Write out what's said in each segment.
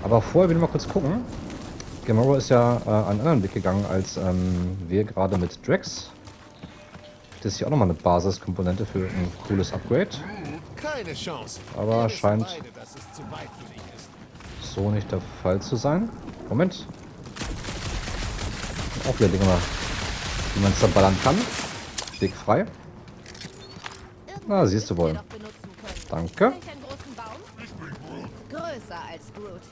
Aber vorher will ich mal kurz gucken. Gamora ist ja einen anderen Weg gegangen als wir gerade mit Drax. Das ist hier auch nochmal eine Basiskomponente für ein cooles Upgrade. Keine Chance. Aber scheint Beide, dass es zu weit für dich ist. so nicht der Fall zu sein. Moment. Auch wieder Dinge, die man zerballern kann. Weg frei. Na, siehst du wohl. Danke. Größer als Groot.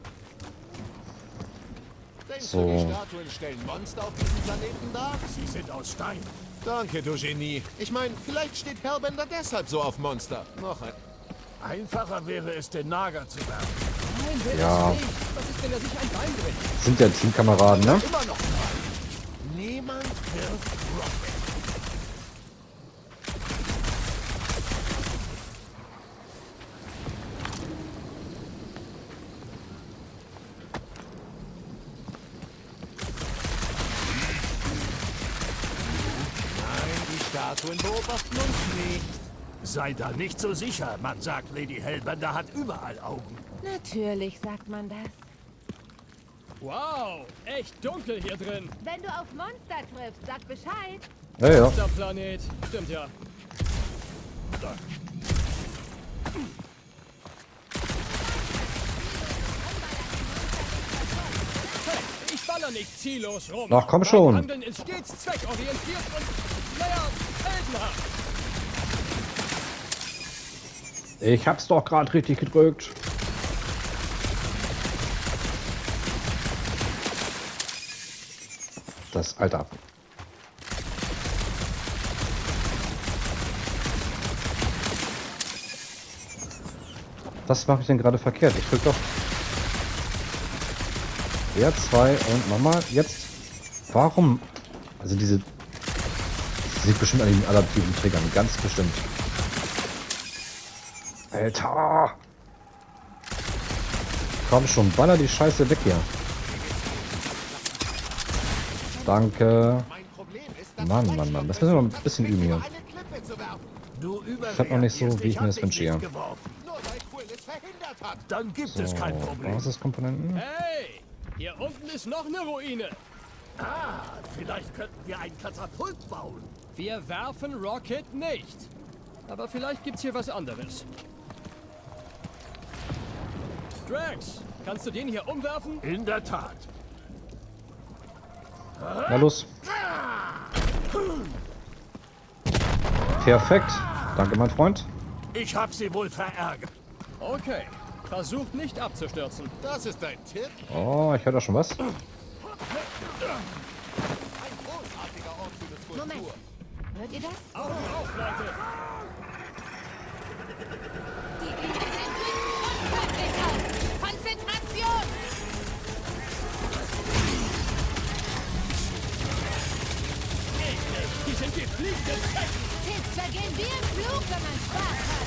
Denkst So. du, die Statuen stellen Monster auf diesem Planeten dar? Sie sind aus Stein. Danke, du Genie. Ich meine, vielleicht steht Hellbender deshalb so auf Monster. Noch ein... Einfacher wäre es, den Nager zu werfen. Nein, will Ja. das nicht. Was ist, wenn er sich ein Bein bricht? Sind ja Teamkameraden, ne? Immer noch frei. Niemand wirft Rocket. Nein, die Statuen beobachten uns nicht. Sei da nicht so sicher. Man sagt, Lady Hellbender hat überall Augen. Natürlich sagt man das. Wow, echt dunkel hier drin. Wenn du auf Monster triffst, sag Bescheid. Ja, ja. Der Planet. Stimmt ja. Hey, ich baller nicht ziellos rum. Ach, komm Mein schon. Handeln ist stets zweckorientiert und, naja, heldenhaft. Ich hab's doch gerade richtig gedrückt. Das, Alter. Was mache ich denn gerade verkehrt? Ich drück doch. Ja, 2 und nochmal. Jetzt. Warum? Also diese. Das liegt bestimmt an den adaptiven Triggern. Ganz bestimmt. Alter! Komm schon, baller die Scheiße weg hier. Danke. Mein Problem ist, dass Mann, du Mann, Mann. Das leicht müssen wir noch ein bist, bisschen um üben hier. eine Klippe zu werfen. Du hab noch nicht so, überreagierst. wie ich mir das hab dich wünsche, ja. nicht geworfen. Nur weil Quill es verhindert hat. Dann gibt So, es kein Problem. Basiskomponenten. Hey, hier unten ist noch eine Ruine. Ah, vielleicht könnten wir ein Katapult bauen. Wir werfen Rocket nicht. Aber vielleicht gibt's hier was anderes. Drax, kannst du den hier umwerfen? In der Tat. Na los. Perfekt. Danke, mein Freund. Ich hab sie wohl verärgert. Okay, versucht nicht abzustürzen. Das ist ein Tipp. Oh, ich höre da schon was. Ein großartiger Ort für die Skulptur. Moment. Hört ihr das? Augen auf, Leute! Die Gegner sind unglücklich aus. Konzentration! Die sind gefliegte Zecken! Tipps vergehen wie im Flug, wenn man Spaß hat.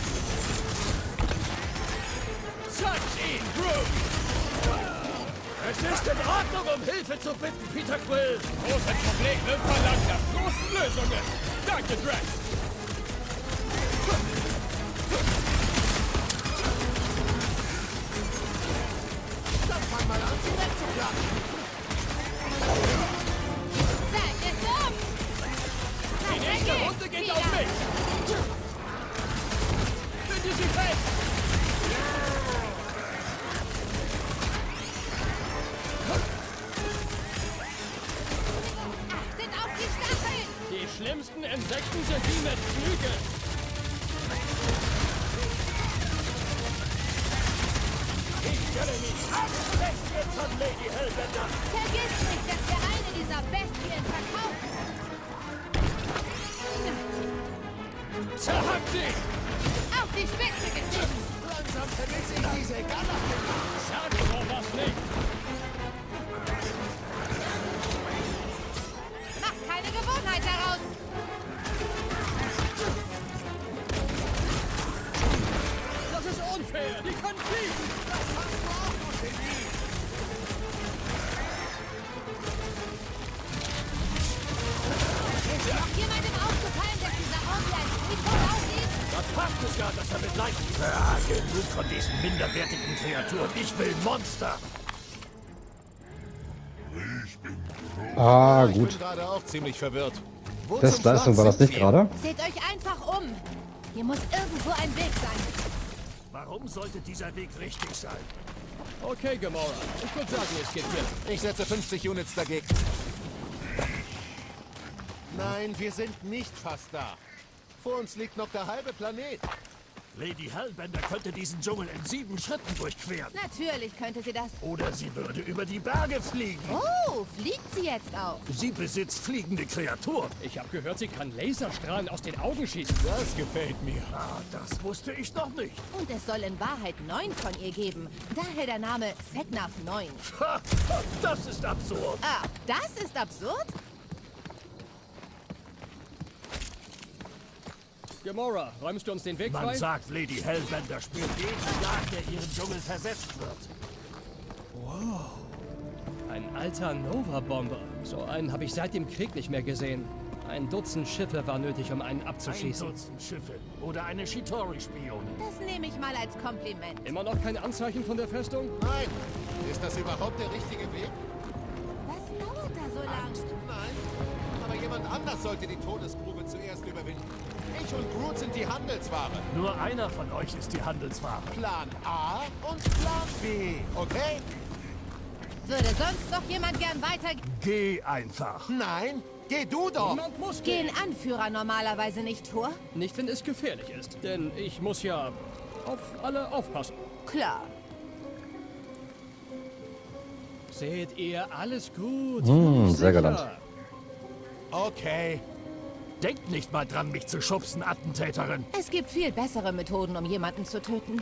Touch ihn, Groot! Es ist in Ordnung, um Hilfe zu bitten, Peter Quill. Große Probleme verlangen nach großen Lösungen! Danke, Drax! Dann fang mal an, sie wegzuklappen. Seid es um! Die nächste Runde geht auf mich! Binde sie fest! Achtet auf die Stacheln! Die schlimmsten Insekten sind die mit Flügeln! Ich stelle mich ab, Bestien von Lady Hellbender. Vergiss nicht, dass wir eine dieser Bestien verkaufen. Zerhack sie! Auf die Spitze getrieben! Langsam vermisse ich diese Galaktik. Sag sowas nicht! Macht keine Gewohnheit daraus! Das ist unfair! Die können fliegen! Ist noch jemandem aufgefallen, dass dieser Ort wie ein Friedhof aussieht? Das passt es ja, dass er mit Leichen verhakt. Genug von diesen minderwertigen Kreaturen. Ich will Monster. Ah, Ich gut. bin gerade auch ziemlich verwirrt. Wo zum Testleistung war Schwanz das nicht sind wir? gerade? Seht euch einfach um. Hier muss irgendwo ein Weg sein. Warum sollte dieser Weg richtig sein? Okay, Gamora. Ich würde sagen, es geht hier. Ich setze 50 Units dagegen. Nein, wir sind nicht fast da. Vor uns liegt noch der halbe Planet. Lady Hellbender könnte diesen Dschungel in 7 Schritten durchqueren. Natürlich könnte sie das. Oder sie würde über die Berge fliegen. Oh, fliegt sie jetzt auch? Sie besitzt fliegende Kreaturen. Ich habe gehört, sie kann Laserstrahlen aus den Augen schießen. Das gefällt mir. Ah, das wusste ich noch nicht. Und es soll in Wahrheit 9 von ihr geben. Daher der Name Setnaf 9. Ha, das ist absurd. Ah, das ist absurd? Gamora, räumst du uns den Weg Man frei? sagt, Lady Hellbender spürt jeden Schlag, der ihren Dschungel versetzt wird. Ein alter Nova-Bomber. So einen habe ich seit dem Krieg nicht mehr gesehen. Ein Dutzend Schiffe war nötig, um einen Ein abzuschießen. Dutzend Schiffe oder eine Shitori-Spionin. Das nehme ich mal als Kompliment. Immer noch kein Anzeichen von der Festung? Nein. Ist das überhaupt der richtige Weg? Was dauert da so lang? Nein. Aber jemand anders sollte die Todesgrube zuerst überwinden. Ich und Groot sind die Handelsware. Nur einer von euch ist die Handelsware. Plan A und Plan B, okay? Würde sonst noch jemand gern weiter... Geh einfach. Nein, geh du doch. Niemand muss Gehen Anführer normalerweise nicht vor? Nicht, wenn es gefährlich ist. Denn ich muss ja auf alle aufpassen. Klar. Seht ihr, alles gut. sehr galant. Okay. Denkt nicht mal dran, mich zu schubsen, Attentäterin. Es gibt viel bessere Methoden, um jemanden zu töten.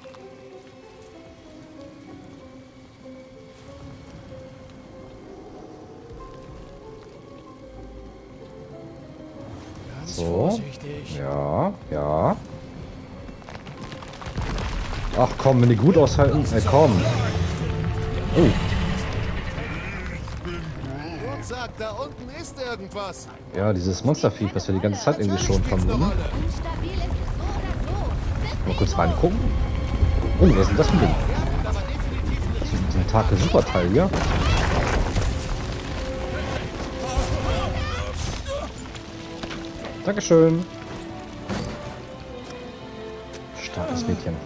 Ganz So. vorsichtig. Ja, ja. Ach komm, wenn die gut aushalten. Komm. Oh, Groot sagt, da unten ist irgendwas. ja, dieses Monsterviech, was wir die ganze Zeit irgendwie schon Natürlich spielt's eine vermuten. Rolle. Stabil ist es so oder so. Mal kurz reingucken. Oh, was ist denn das für ein Ding? Ja, aber definitiv nicht. So ein Tage Superteil hier. Dankeschön. Starkes Mädchen.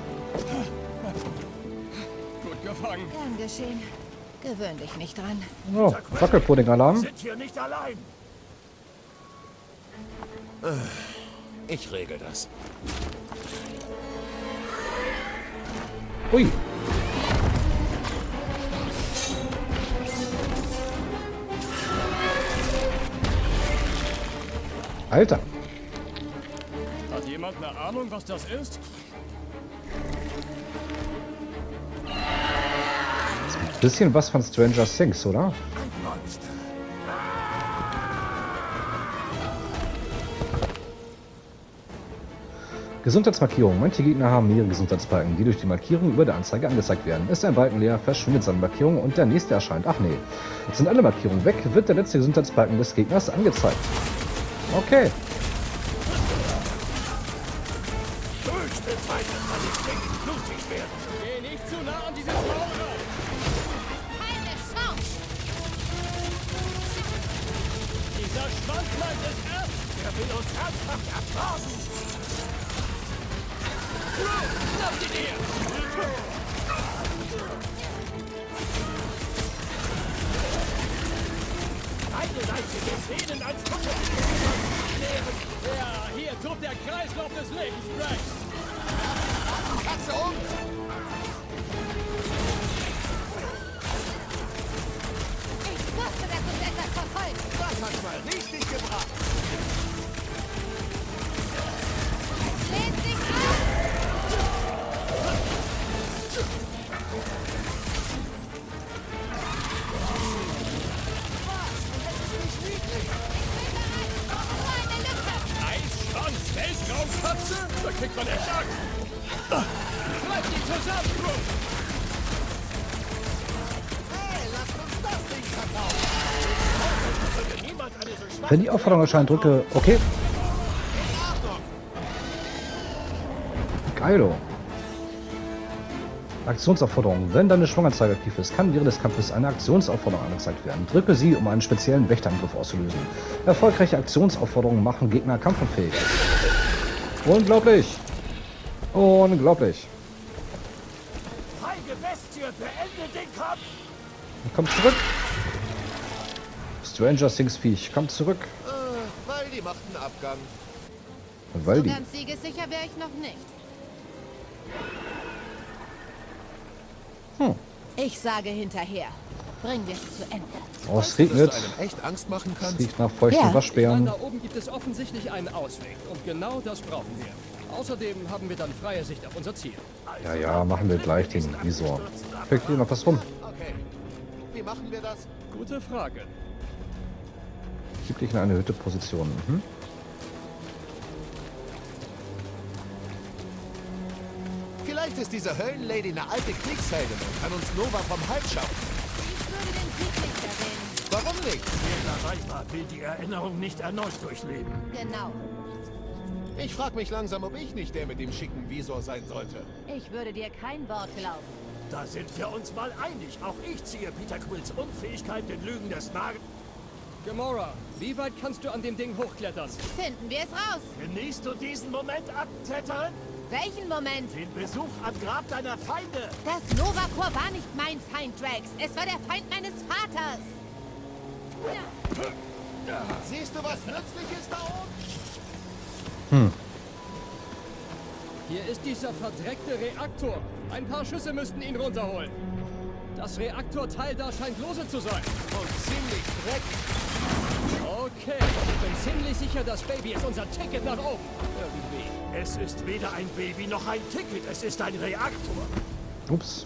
Gut gefangen. Gern geschehen. Gewöhn dich nicht dran. Oh, Wackelpudding-Alarm. Sind hier nicht allein. Ich regel das. Ui. Alter. Hat jemand eine Ahnung, was das ist? Bisschen was von Stranger Things, oder? Gesundheitsmarkierung. Manche Gegner haben mehrere Gesundheitsbalken, die durch die Markierung über der Anzeige angezeigt werden. Ist ein Balken leer, verschwindet seine Markierung und der nächste erscheint. Ach nee. Jetzt sind alle Markierungen weg, wird der letzte Gesundheitsbalken des Gegners angezeigt. Okay. Höchste Zeit, dass alle Dinge blutig werden. Geh nicht zu nah an dieses Maul ran. Keine Chance! Dieser Schwanz meint es ernst. Er will uns ernsthaft ertragen. Schnapp ihn dir. Eine Leiche des Reden als Kuppe. Ja, hier tobt der Kreislauf des Lebens, Drax. Katze um! Ich wusste, dass uns etwas verfolgt. Das hat mal richtig gebracht. Lehnt sich auf! Eisschwanz, Weltraumkatze? Da kriegt man echt Angst. Bleib nicht zusammen, Groot. Hey, lasst uns das Ding verkaufen. Niemand eine so schwache Wenn die Aufforderung erscheint, drücke okay. In Ordnung. Geilo. Aktionsaufforderung. Wenn deine Schwunganzeige aktiv ist, kann während des Kampfes eine Aktionsaufforderung angezeigt werden. Drücke sie, um einen speziellen Wächterangriff auszulösen. Erfolgreiche Aktionsaufforderungen machen Gegner kampfunfähig. Unglaublich! Unglaublich! Feige Bestie, beende den Kampf! Komm zurück! Stranger Things Viech, komm zurück! Weil die machten Abgang. Weil So die... ganz siegessicher wäre ich noch nicht. Ich sage hinterher. Bringen wir es zu Ende. Oh, es regnet. Dass du einem echt Angst machen Es kannst? riecht nach feuchten Ja. Waschbären. Da oben gibt es offensichtlich einen Ausweg. Und genau das brauchen wir. Außerdem haben wir dann freie Sicht auf unser Ziel. Ja, ja, machen wir gleich den Visor. Kriegt hier noch was rum? Okay. Wie machen wir das? Gute Frage. Gib dich in eine erhöhte Position. Mhm. Vielleicht ist diese Höllenlady eine alte Kriegsheldin und kann uns Nova vom Hals schaffen. Ich würde den Krieg nicht erwähnen. Warum nicht? Der Reichler will die Erinnerung nicht erneut durchleben. Genau. Ich frage mich langsam, ob ich nicht der mit dem schicken Visor sein sollte. Ich würde dir kein Wort glauben. Da sind wir uns mal einig. Auch ich ziehe Peter Quills Unfähigkeit, den Lügen des Nagels. Gamora, wie weit kannst du an dem Ding hochklettern? Finden wir es raus. Genießt du diesen Moment, Attentäterin? Welchen Moment? Den Besuch am Grab deiner Feinde. Das Nova Corps war nicht mein Feind, Drax. Es war der Feind meines Vaters. Siehst du, was Nützliches da oben? Hier ist dieser verdreckte Reaktor. Ein paar Schüsse müssten ihn runterholen. Das Reaktorteil da scheint lose zu sein. Und ziemlich dreckig. Okay, ich bin ziemlich sicher, das Baby ist unser Ticket nach oben. Irgendwie. Es ist weder ein Baby noch ein Ticket. Es ist ein Reaktor. Ups.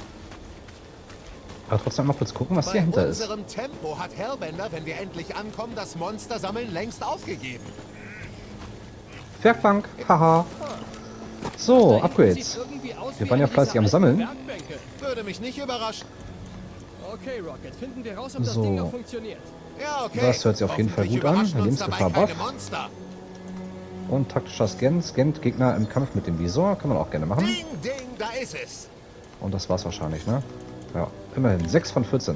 Aber trotzdem mal kurz gucken, was Bei hier hinter ist. unserem Tempo hat Hellbender, wenn wir endlich ankommen, das Monstersammeln längst aufgegeben. Werkbank, haha. So, Upgrades. Wir waren ja fleißig am Sammeln. Werkbänke. Würde mich nicht überraschen. Okay, Rocket, finden wir raus, ob das So. Ding noch funktioniert. Ja, okay. Das hört sich auf jeden Fall Hoffentlich gut an. überraschen uns dabei Lebensgefahr keine Buff. Monster. Und taktischer Scan. Scannt Gegner im Kampf mit dem Visor. Kann man auch gerne machen. Ding, ding, da ist es. Und das war's wahrscheinlich, ne? Ja, immerhin. 6 von 14.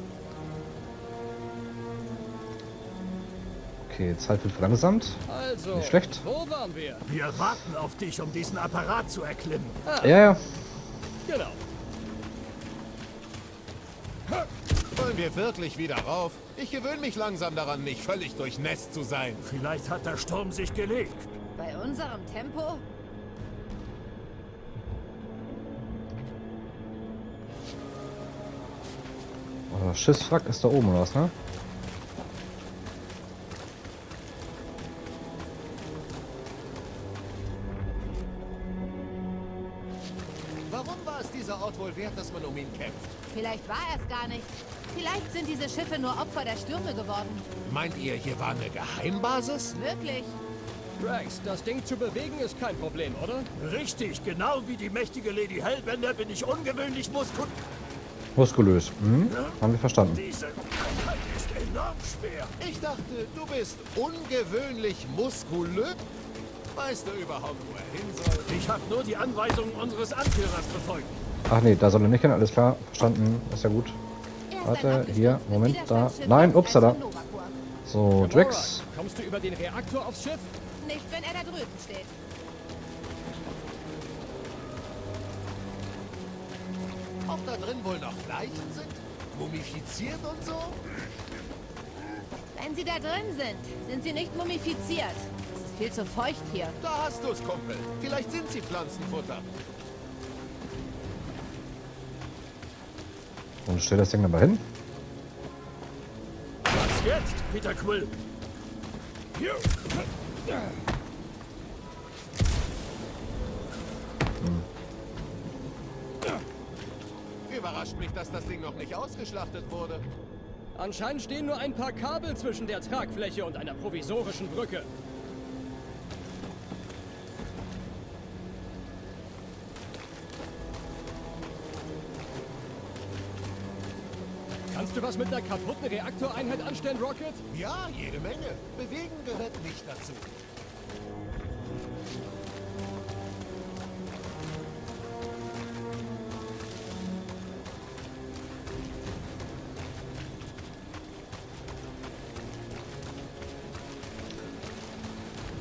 Okay, Zeit wird verlangsamt. Also, Nicht schlecht. wo waren wir? Wir warten auf dich, um diesen Apparat zu erklimmen. Ja, ja. Genau. Wollen wir wirklich wieder rauf? Ich gewöhne mich langsam daran, nicht völlig durchnässt zu sein. Vielleicht hat der Sturm sich gelegt. Bei unserem Tempo? Oh, Schiffswrack ist da oben, oder was, ne? Warum war es dieser Ort wohl wert, dass man um ihn kämpft? Vielleicht war er es gar nicht. Vielleicht sind diese Schiffe nur Opfer der Stürme geworden. Meint ihr, hier war eine Geheimbasis? Wirklich? Drax, das Ding zu bewegen ist kein Problem, oder? Richtig, genau wie die mächtige Lady Hellbender bin ich ungewöhnlich Muskulös. Mhm. Haben wir verstanden. Diese Krankheit ist enorm schwer. Ich dachte, du bist ungewöhnlich muskulös. Weißt du überhaupt, wo er hin soll? Ich habe nur die Anweisungen unseres Anführers befolgt. Ach nee, da soll er nicht hin. Alles klar. Verstanden. Ist ja gut. Er ist Warte, ein abgestürztes hier, Moment, da. Widerstandsschiff Nein, des upsala. Nova Corps. So, Gamora, Drax. kommst du über den Reaktor aufs Schiff? Nicht, wenn er da drüben steht. Ob da drin wohl noch Leichen sind? Mumifiziert und so? Wenn sie da drin sind sie nicht mumifiziert. Es ist viel zu feucht hier. Da hast du's, Kumpel. Vielleicht sind sie Pflanzenfutter. Und stell das Ding dann mal hin. Was jetzt, Peter Quill? Hier. Überrascht mich, dass das Ding noch nicht ausgeschlachtet wurde. Anscheinend stehen nur ein paar Kabel zwischen der Tragfläche und einer provisorischen Brücke. Kannst du was mit einer kaputten Reaktoreinheit anstellen, Rocket? Ja, jede Menge. Bewegen gehört nicht dazu.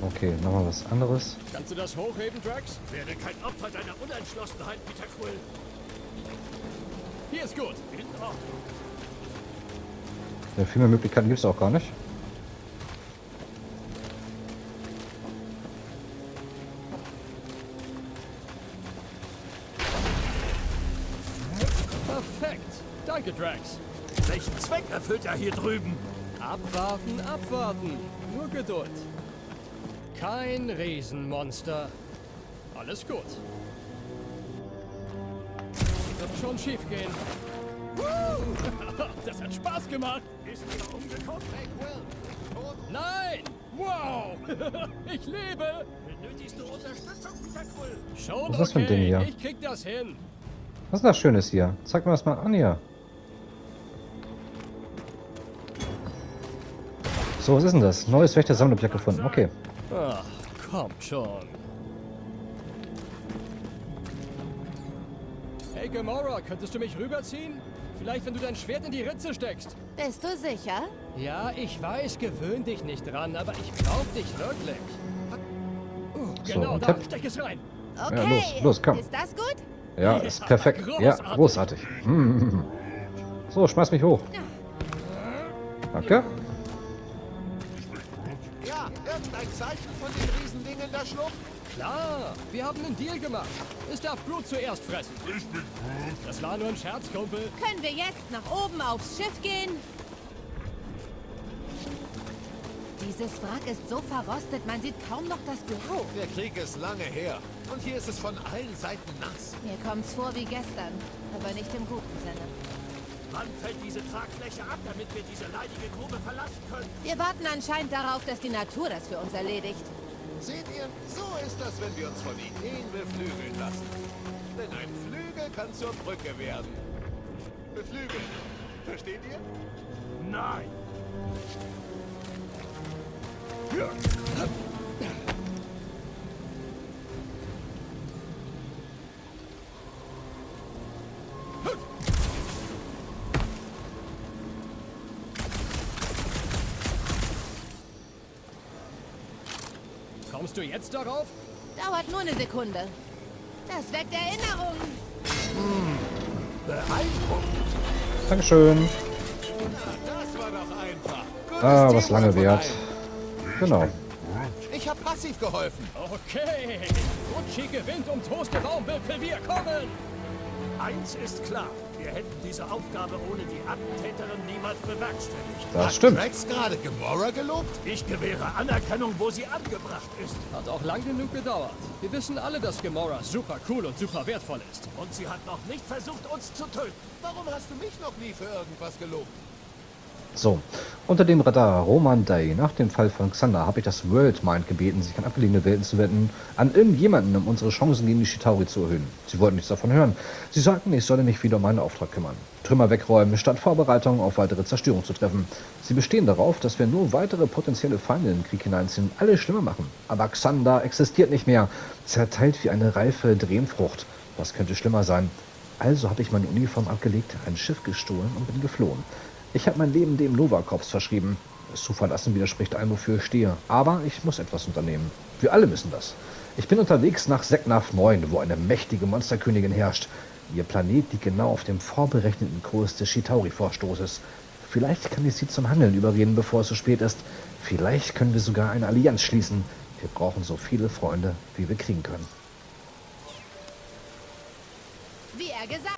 Okay, nochmal was anderes. Kannst du das hochheben, Drax? Werde kein Opfer deiner Unentschlossenheit, Peter Quill. Hier ist gut. In Ordnung. Ja, viel mehr Möglichkeiten gibt es auch gar nicht. Perfekt. Danke, Drax. Welchen Zweck erfüllt er hier drüben? Abwarten, abwarten. Nur Geduld. Kein Riesenmonster. Alles gut. Wird schon schief gehen. Das hat Spaß gemacht. Ist wieder umgekommen? Hey, Quill, nicht tot? Nein! Wow! Ich lebe! Benötigst du Unterstützung, Peter Quill? Schon Was ist das für ein Ding hier? Ich krieg das hin. Was ist das Schönes hier? Zeig mir das mal an hier. So, was ist denn das? Neues Wächter-Sammlobjekt gefunden. Okay. Ach, komm schon. Hey Gamora, könntest du mich rüberziehen? Vielleicht, wenn du dein Schwert in die Ritze steckst. Bist du sicher? Ja, ich weiß, gewöhn dich nicht dran, aber ich brauch dich wirklich. So, Genau, und da, Cap- steck es rein. Okay. los, komm. Ist das gut? Ja, ist perfekt. Ja, großartig. So, schmeiß mich hoch. Danke. Ja, irgendein Zeichen von den Riesendingen in der Schlucht? Klar, wir haben einen Deal gemacht. Es darf Groot zuerst fressen. Ich bin Groot. Das war nur ein Scherz, Kumpel. Können wir jetzt nach oben aufs Schiff gehen? Dieses Wrack ist so verrostet, man sieht kaum noch das Blau. Der Krieg ist lange her. Und hier ist es von allen Seiten nass. Mir kommt's vor wie gestern, aber nicht im guten Sinne. Wann fällt diese Tragfläche ab, damit wir diese leidige Grube verlassen können? Wir warten anscheinend darauf, dass die Natur das für uns erledigt. Seht ihr, so ist das, wenn wir uns von Ideen beflügeln lassen. Denn ein Flügel kann zur Brücke werden. Beflügeln. Versteht ihr? Nein. Kommst du jetzt darauf? Dauert nur eine Sekunde. Das weckt Erinnerungen. Beeindruckend. Dankeschön. Das war doch einfach. Gutes Was Teamwork lange von währt. allen. Genau. Ich habe passiv geholfen. Okay. Gucci gewinnt um Toast Raumwipfel. Wir kommen. Eins ist klar. Wir hätten diese Aufgabe ohne die Attentäterin niemals bewerkstelligt. Das stimmt. Hat Drax gerade Gamora gelobt? Ich gewähre Anerkennung, wo sie angebracht ist. Hat auch lang genug gedauert. Wir wissen alle, dass Gamora super cool und super wertvoll ist. Und sie hat noch nicht versucht, uns zu töten. Warum hast du mich noch nie für irgendwas gelobt? So, unter dem Radar Roman Day. Nach dem Fall von Xander habe ich das World Mind gebeten, sich an abgelegene Welten zu wenden, an irgendjemanden, um unsere Chancen gegen die Chitauri zu erhöhen. Sie wollten nichts davon hören. Sie sagten, ich solle mich wieder um meinen Auftrag kümmern. Trümmer wegräumen, statt Vorbereitungen auf weitere Zerstörung zu treffen. Sie bestehen darauf, dass wir nur weitere potenzielle Feinde in den Krieg hineinziehen, alles schlimmer machen. Aber Xander existiert nicht mehr, zerteilt wie eine reife Drehenfrucht. Was könnte schlimmer sein? Also habe ich meine Uniform abgelegt, ein Schiff gestohlen und bin geflohen. Ich habe mein Leben dem Nova-Korps verschrieben. Es zu verlassen widerspricht allem, wofür ich stehe. Aber ich muss etwas unternehmen. Wir alle müssen das. Ich bin unterwegs nach Seknarf 9, wo eine mächtige Monsterkönigin herrscht. Ihr Planet liegt genau auf dem vorberechneten Kurs des Chitauri-Vorstoßes. Vielleicht kann ich sie zum Handeln überreden, bevor es zu spät ist. Vielleicht können wir sogar eine Allianz schließen. Wir brauchen so viele Freunde, wie wir kriegen können. Wie er gesagt.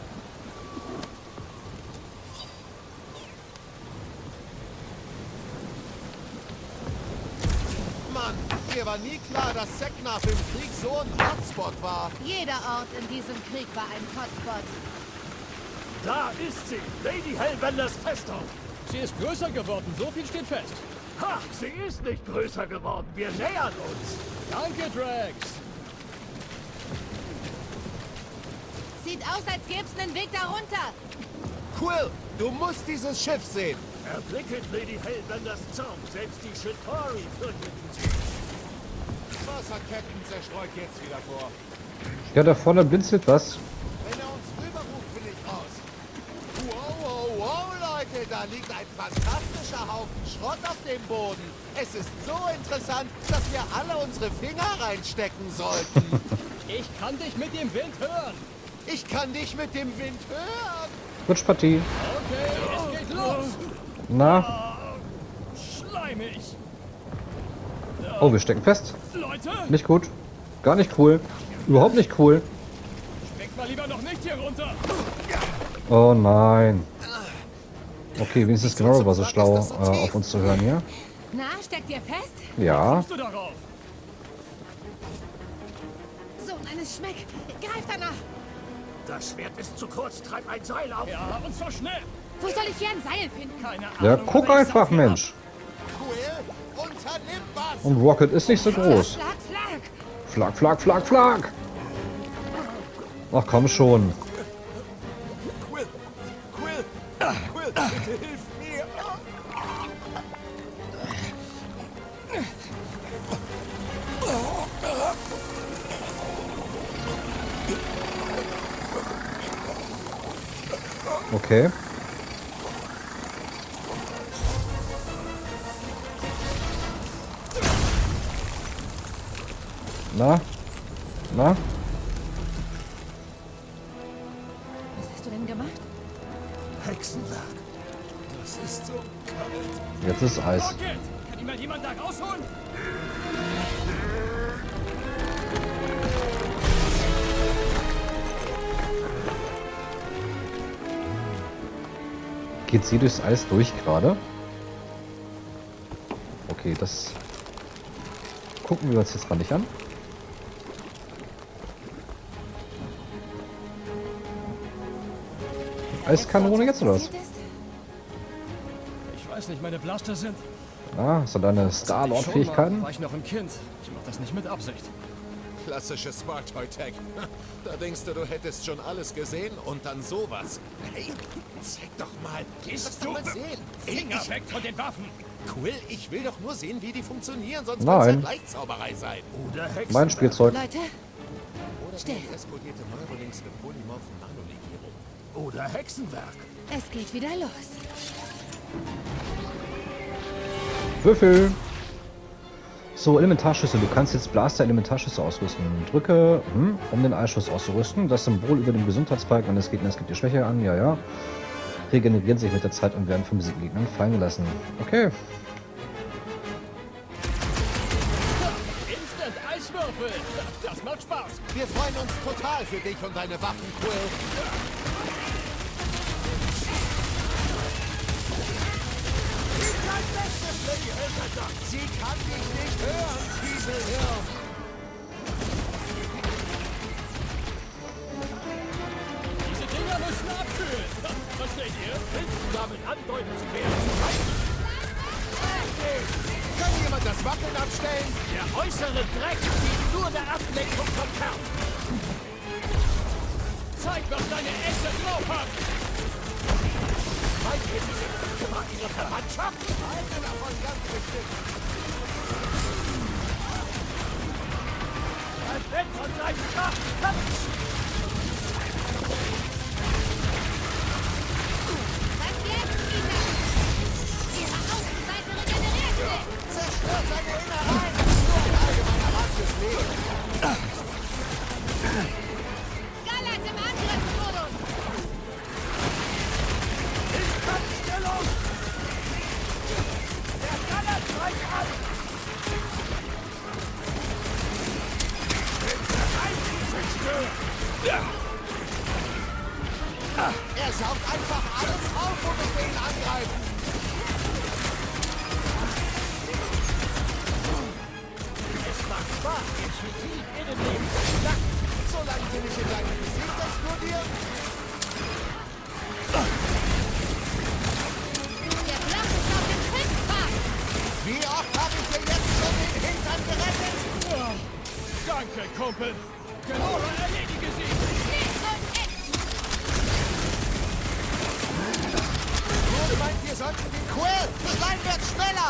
Mann, mir war nie klar, dass Seknarf im Krieg so ein Hotspot war. Jeder Ort in diesem Krieg war ein Hotspot. Da ist sie, Lady Hellbenders Festung. Sie ist größer geworden, so viel steht fest. Ha, sie ist nicht größer geworden. Wir nähern uns. Danke, Drax. Sieht aus, als gäbe es einen Weg darunter. Quill, du musst dieses Schiff sehen. Erblicke Lady Hellbenders Zaum. Selbst die Chitauri fürchteten sie. Wasserketten zerstreut jetzt wieder vor. Ja, da vorne blinzelt was. Wenn er uns rüberruft, bin ich raus. Wow, wow, wow, Leute, da liegt ein fantastischer Haufen Schrott auf dem Boden. Es ist so interessant, dass wir alle unsere Finger reinstecken sollten. Ich kann dich mit dem Wind hören. Ich kann dich mit dem Wind hören. Rutschpartie. Okay, es geht los. Na? Schleimig. Oh, wir stecken fest. Leute, Nicht gut. Gar nicht cool. Überhaupt nicht cool. springt mal lieber noch nicht hier runter. Oh nein. Okay, wenigstens Gnarl war so schlau, auf uns zu hören hier. Na, steckt ihr fest? Ja. Kommst du darauf? Sohn eines Schmeck. Greif danach. Das Schwert ist zu kurz. Treib ein Seil auf. Ja, und zwar schnell. Wo soll ich hier ein Seil finden? Keine Ahnung. Ja, guck aber ich einfach, sauf ihn Mensch. Quill, unternimm was. Und Rocket ist nicht so groß. Schlag, schlag. Flag, Flag, Flag, Flag. Ach komm schon. Quill, bitte hilf mir. Okay. Na? Na? Was hast du denn gemacht? Hexenwerk. Das ist so kalt. Jetzt ist Eis. Rocket, kann ihn mal jemand da rausholen? Geht sie durchs Eis durch gerade? Okay, das gucken wir uns jetzt mal nicht an. Eiskanone jetzt oder was? Passiert ist? Ich weiß nicht, meine Blaster sind... Ah, hast du deine Star-Lord-Fähigkeiten? War ich noch ein Kind. Ich mach das nicht mit Absicht. Klassisches Smart Toy Tag. Da denkst du hättest schon alles gesehen und dann sowas. Hey, zeig doch mal. Lass doch mal sehen. Finger weg von den Waffen! Quill, ich will doch nur sehen, wie die funktionieren, sonst Nein. kann es ja Gleichzauberei sein. Oder Hexen. Mein Spielzeug. Leute, Oder Still. explodierte Neurolinks mit polymorphen Nanolegierung. Oder Hexenwerk. es geht wieder los. Würfel! So, Elementarschüsse. Du kannst jetzt Blaster Elementarschüsse ausrüsten. Drücke, um den Eisschuss auszurüsten. Das Symbol über dem Gesundheitsbalken eines Gegners gibt die Schwäche an. Ja, ja. Regenerieren sich mit der Zeit und werden von besiegten Gegnern fallen gelassen. Okay. Instant Eiswürfel! Das macht Spaß! Wir freuen uns total für dich und deine Waffen, Quill. Sie kann dich nicht hören, Kieselhirn. Diese Dinger müssen abkühlen! Versteht ihr? Willst du damit andeuten, zu werden? Kann jemand das Wackeln abstellen? Der äußere Dreck dient nur der Ablenkung vom Kern. Zeig, was deine Äste drauf hat! Meint ihr, diese Köpfe war ihre Verwandtschaft? Eine davon ganz bestimmt. Ein Weg von seinem Schacht! Was jetzt, Peter? Ihre Außenseite regeneriert sich. Zerstört seine Innereien. Nur ein allgemeiner Rat fürs Leben. Gallert im Angriffsmodus. Stellung! Der Galler greift an! Er saugt einfach alles auf, womit wir ihn angreifen. Es macht Spaß, den subtilen Innenleben zu knacken. Solange sie nicht in deinem Gesicht explodieren. Der Bluff ist auf dem Fischbach. Wie oft habe ich dir jetzt schon den Hintern gerettet? Danke, Kumpel! Genora, erledige sie! Links und rechts. Du meint, wir sollten den Quill. Schleim wird schneller.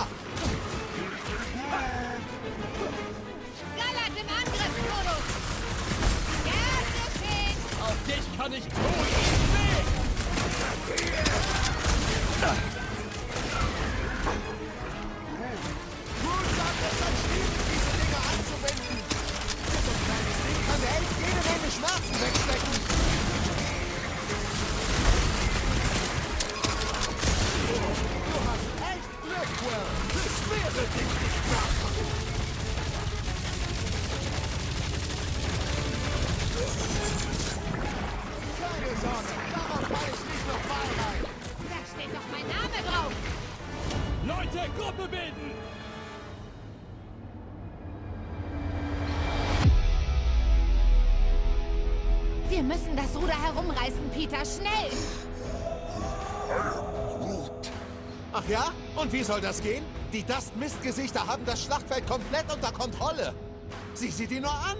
Gallert im Angriffsmodus. Ja, zu spät. Auf dich kann ich tun! Weg! Groot sagt, es sei schwierig, diese Dinge anzuwenden. So ein kleines Ding kann der echt jede Menge Schmerzen wegstecken. Du hast echt Glück, Will. Beschwere dich nicht nachmachen. Keine Sorge, darauf fall ich nicht nochmal rein. Da steht doch mein Name drauf. Leute, Gruppe bilden! Wir müssen das Ruder herumreißen, Peter. Schnell! Ach ja? Und wie soll das gehen? Die Dust-Mistgesichter haben das Schlachtfeld komplett unter Kontrolle. Sieh sie dir nur an.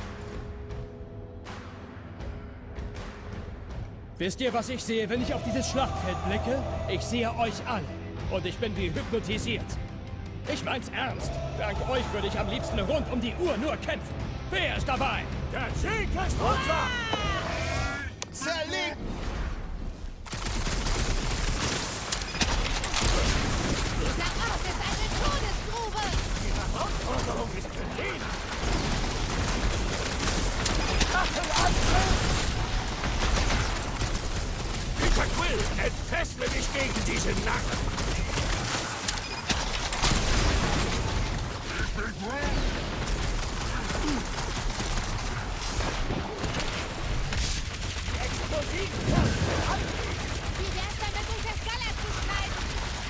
Wisst ihr, was ich sehe, wenn ich auf dieses Schlachtfeld blicke? Ich sehe euch alle. Und ich bin wie hypnotisiert. Ich mein's ernst. Dank euch würde ich am liebsten rund um die Uhr nur kämpfen. Wer ist dabei? Der Sieg ist unser! Zerlegt! Dieser Ort ist eine Todesgrube! Die Herausforderung ist beliebt! Peter Quill, entfessle dich gegen diese Narren! Wie wär's damit, durch das Galler zu schneiden?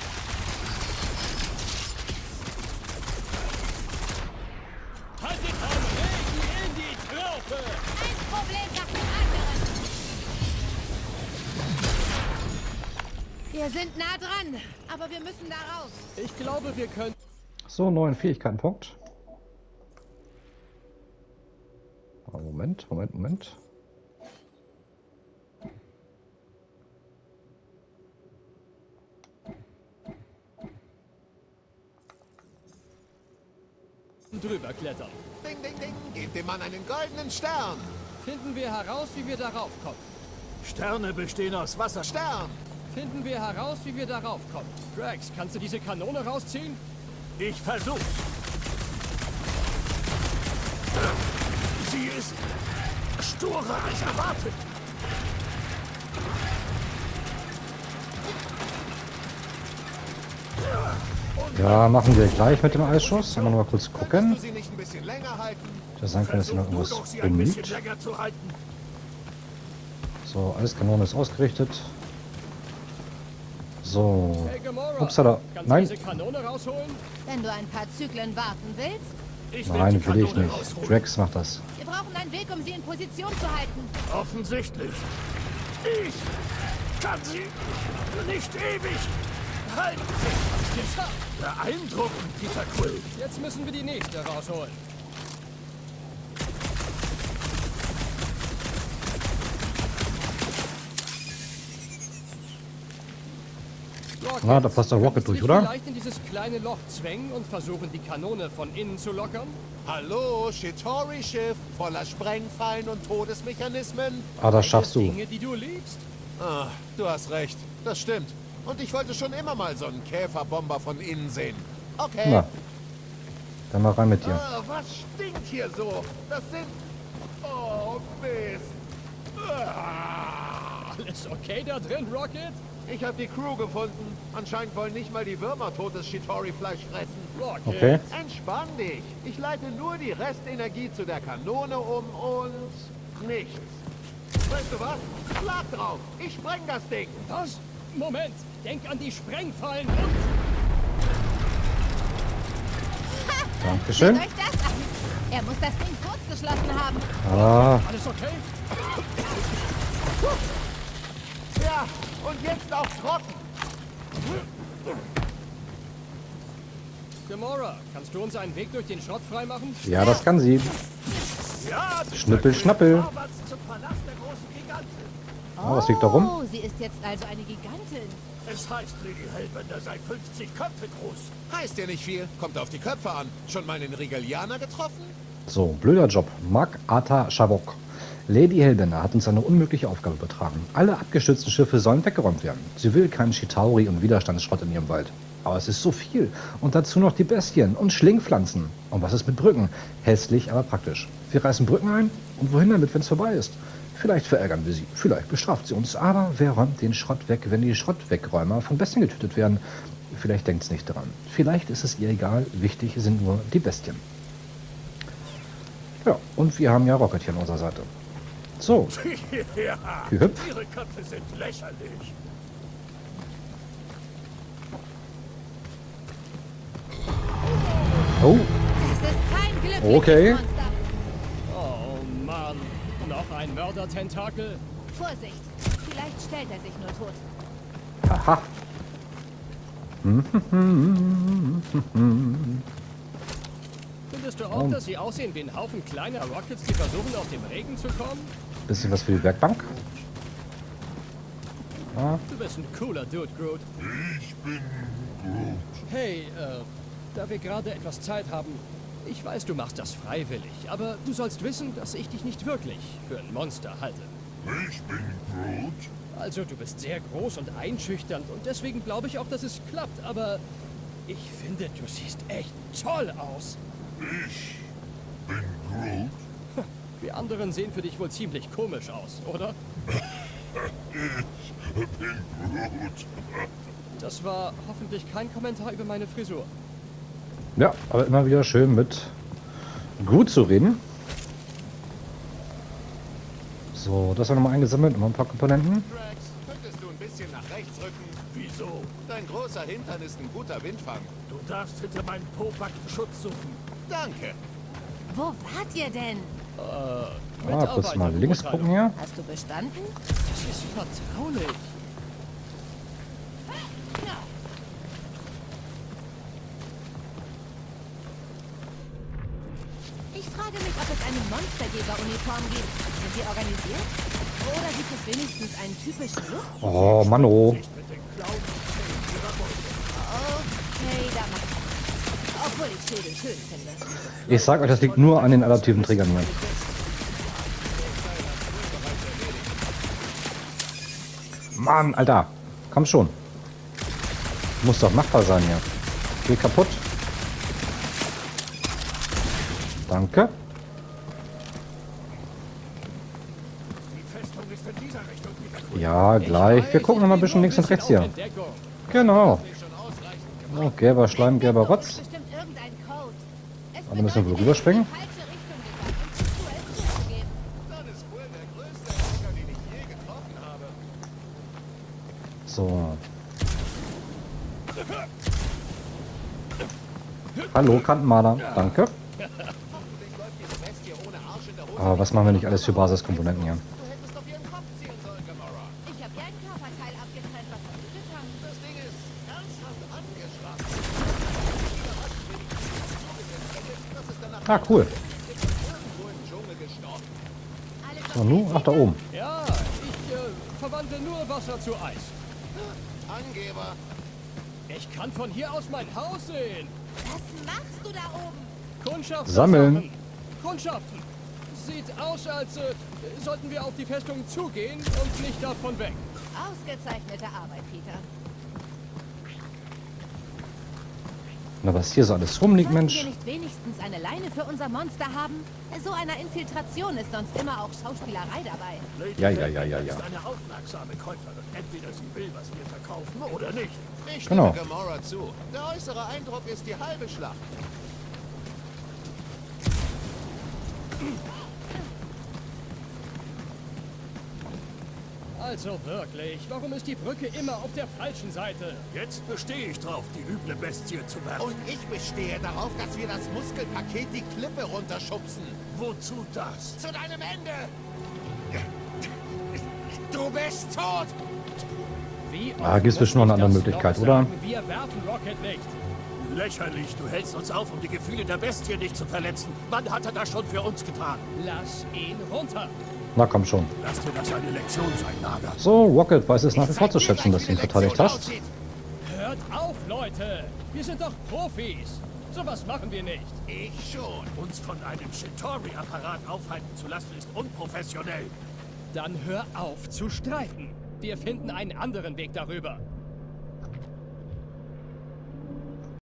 Haltet am Regen in die Traufe! Ein Problem nach dem anderen. Wir sind nah dran, aber wir müssen da raus. Ich glaube, wir können... So, neuen Fähigkeitenpunkt. Moment. drüber klettern. Ding, ding, ding. Gebt dem Mann einen goldenen Stern. Finden wir heraus, wie wir darauf kommen. Sterne bestehen aus Wasser. Stern. Finden wir heraus, wie wir darauf kommen. Drax, kannst du diese Kanone rausziehen? Ich versuch's. Sie ist sturer als erwartet. Ja, machen wir gleich mit dem Eisschuss. Einmal noch mal kurz Könntest gucken. du sie nicht ein bisschen länger halten? Das sein kann, dass hier noch Versuch du irgendwas doch, sie ein bisschen bemüht. länger zu halten. So, alles Kanone ist ausgerichtet. So. Hey, Gamora, Upsala. kannst Nein. du diese Kanone rausholen? Wenn du ein paar Zyklen warten willst, Ich Nein, die will ich Kanone nicht. rausholen. Drax macht das. wir brauchen einen Weg, um sie in Position zu halten. Offensichtlich. Ich kann sie nicht ewig halten. Geschafft! Beeindruckend, Peter Quill. Jetzt müssen wir die nächste rausholen. Na, da passt der Rocket durch, oder? Vielleicht in dieses kleine Loch zwängen und versuchen, die Kanone von innen zu lockern? Hallo, Shitori-Schiff voller Sprengfallen und Todesmechanismen. Ah, das schaffst du. Dinge, die du liebst? Ah, du hast recht. Das stimmt. Und ich wollte schon immer mal so einen Käferbomber von innen sehen. Okay. Na. Dann mal rein mit dir. Ah, was stinkt hier so? Das sind... Oh, Mist. Ah. Alles okay da drin, Rocket? Ich habe die Crew gefunden. Anscheinend wollen nicht mal die Würmer totes Shitori-Fleisch fressen. Rocket? Okay. Entspann dich. Ich leite nur die Restenergie zu der Kanone um und... nichts. Weißt du was? Schlag drauf. Ich spreng das Ding. Was? Moment, denk an die Sprengfallen und... Dankeschön. Seht euch das an. Er muss das Ding kurz geschlossen haben. Ah, Alles okay? Ja, und jetzt auf Trocken. Gamora, kannst du uns einen Weg durch den Schrott freimachen? ja, das kann sie. Ja, Schnippel, schnappel. Vorwärts zum Palast der großen Giganten. Ah, was liegt da rum? Oh, sie ist jetzt also eine Gigantin. Es heißt, Lady Hellbender sei 50 Köpfe groß. Heißt ja nicht viel. Kommt auf die Köpfe an. Schon mal einen Rigelianer getroffen? So, blöder Job. Mark Arthur Shavok Lady Hellbender hat uns eine unmögliche Aufgabe übertragen. Alle abgestürzten Schiffe sollen weggeräumt werden. Sie will keinen Chitauri und Widerstandsschrott in ihrem Wald. Aber es ist so viel. Und dazu noch die Bestien und Schlingpflanzen. Und was ist mit Brücken? Hässlich, aber praktisch. Wir reißen Brücken ein? Und wohin damit, wenn es vorbei ist? Vielleicht verärgern wir sie, vielleicht bestraft sie uns. Aber wer räumt den Schrott weg, wenn die Schrottwegräumer von Bestien getötet werden? Vielleicht denkt es nicht daran. Vielleicht ist es ihr egal. Wichtig sind nur die Bestien. Ja, und wir haben ja Rocket hier an unserer Seite. So. Ja, Hüpf. ihre Köpfe sind lächerlich. Oh, Das ist kein glückliches Okay. Monster. Oh Mann, noch ein Mörder-Tentakel? Vorsicht, vielleicht stellt er sich nur tot. aha. Findest du auch, dass sie aussehen wie ein Haufen kleiner Rockets, die versuchen, aus dem Regen zu kommen? Bisschen was für die Werkbank. Du bist ein cooler Dude, Groot. Ich bin Groot. Hey, da wir gerade etwas Zeit haben, ich weiß, du machst das freiwillig, aber du sollst wissen, dass ich dich nicht wirklich für ein Monster halte. Ich bin Groot. Also, du bist sehr groß und einschüchternd und deswegen glaube ich auch, dass es klappt, aber ich finde, du siehst echt toll aus. Ich bin Groot. Die anderen sehen für dich wohl ziemlich komisch aus, oder? Ich bin Groot. Das war hoffentlich kein Kommentar über meine Frisur. Ja, aber immer wieder schön mit gut zu reden. So, das haben wir nochmal eingesammelt, nochmal ein paar Komponenten. Drax, könntest du ein bisschen nach rechts rücken? Wieso? Dein großer Hintern ist ein guter Windfang. Du darfst hinter meinem Pobacken Schutz suchen. Danke. Wo wart ihr denn? Kurz mal links gucken hier. Hast du bestanden? Das ist vertraulich. Ich frage mich, ob es eine Monsterjäger-Uniform gibt. Sind die organisiert? Oder gibt es wenigstens einen typischen Look? Oh, Manno. Nicht mit den Klauenzähnen ihrer Beute. Okay, da macht es. Obwohl ich Schilde schön finde. Ich sag euch, das liegt nur an den adaptiven Trägern hier. Mann, Alter. Komm schon. Muss doch machbar sein hier. Geh kaputt. Danke. Die Festung ist in dieser Richtung wieder. Ja, gleich. Wir gucken noch mal ein bisschen links und rechts hier. Genau. Oh, gelber Schleim, gelber Rotz. Bestimmt irgendein Code. Es Aber müssen wir wohl rüberspringen? in die falsche Richtung gegangen, um zu 12 zuzugeben. Das ist wohl der größte Hacker, den ich je getroffen habe. So. Hallo, Kantenmaler. Danke. Hoffentlich läuft diese Bestie ohne Arsch in der Hose. Aber was machen wir nicht alles für Basiskomponenten hier? Du hättest auf ihren Kopf zielen sollen, Gamora. Ich habe dir ein Körperteil abgetrennt. Was hast du getan? Das Ding ist ernsthaft angeschlagen. Das ist danach Ah, cool. irgendwo im Dschungel gestorben. Alles So, nu? Ach, da oben. Ja, ich verwandle nur Wasser zu Eis. Angeber. Ich kann von hier aus mein Haus sehen. Was machst du da oben? Kundschaften Sammeln. sammeln. Kundschaften. Sieht aus, als sollten wir auf die Festung zugehen und nicht davon weg. Ausgezeichnete Arbeit, Peter. Na, was hier so alles rumliegt, Sollten Mensch. wir nicht wenigstens eine Leine für unser Monster haben? So einer Infiltration ist sonst immer auch Schauspielerei dabei. Lady Ja. Hellbender ist eine aufmerksame Käuferin. Entweder sie will, was wir verkaufen, oder nicht. Ich stimme Genau. Gamora zu. Der äußere Eindruck ist die halbe Schlacht. Also wirklich, warum ist die Brücke immer auf der falschen Seite? Jetzt bestehe ich drauf, die üble Bestie zu werfen. Und ich bestehe darauf, dass wir das Muskelpaket die Klippe runterschubsen. Wozu das? Zu deinem Ende! Du bist tot! Wie Ah, oft gibt's muss bestimmt noch eine ich andere das Möglichkeit, noch oder? sagen? Wir werfen Rocket nicht. Lächerlich, du hältst uns auf, um die Gefühle der Bestie nicht zu verletzen. Wann hat er das schon für uns getan? Lass ihn runter. Na, komm schon. Lass dir das eine Lektion sein, Naga. So, Rocket weiß es nach wie Ich vor zeig zu dir schätzen, gleich, dass du ihn wie die verteidigt Lektion hast. aussieht. Hört auf, Leute. Wir sind doch Profis. Sowas machen wir nicht. Ich schon. Uns von einem Shitori-Apparat aufhalten zu lassen, ist unprofessionell. Dann hör auf zu streiten. Wir finden einen anderen Weg darüber.